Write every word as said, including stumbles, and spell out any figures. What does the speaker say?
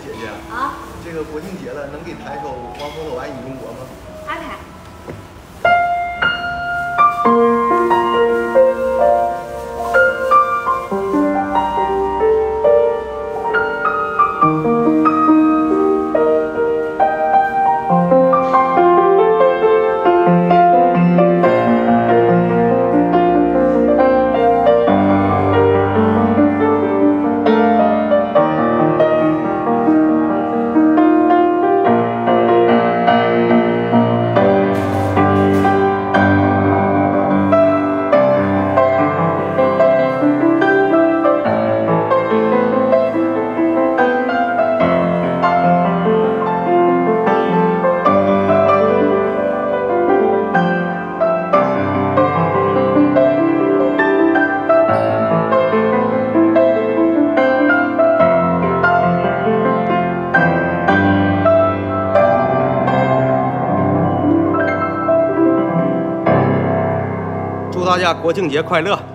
姐姐啊， 这个国庆节了，能给弹一首《王峰的我爱你中国》吗？ 安排。 祝大家国庆节快乐！